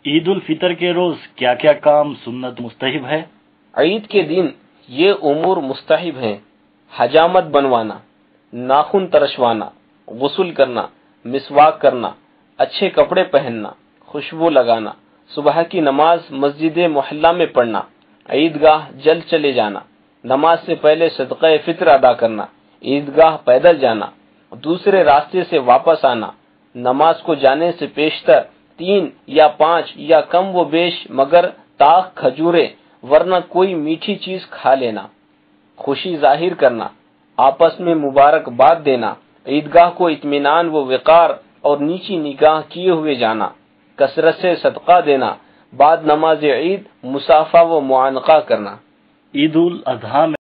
ईद उल फितर के रोज क्या क्या काम सुन्नत मुस्तहिब है? ईद के दिन ये उमूर मुस्तहिब हैं: हजामत बनवाना, नाखून तरशवाना, गुस्ल करना, मिसवाक करना, अच्छे कपड़े पहनना, खुशबू लगाना, सुबह की नमाज मस्जिद मोहल्ला में पढ़ना, ईदगाह जल्द चले जाना, नमाज से पहले सदक़े फित्र अदा करना, ईदगाह पैदल जाना, दूसरे रास्ते से वापस आना, नमाज को जाने से पेशतर 3 या 5 या कम व बेश मगर ताक खजूरे वरना कोई मीठी चीज खा लेना, खुशी जाहिर करना, आपस में मुबारकबाद देना, ईदगाह को इत्मीनान व वक़ार और नीची निगाह किए हुए जाना, कसरत से सदका देना, बाद नमाज ईद मुसाफा व मुआनका करना। ईद उल अजहा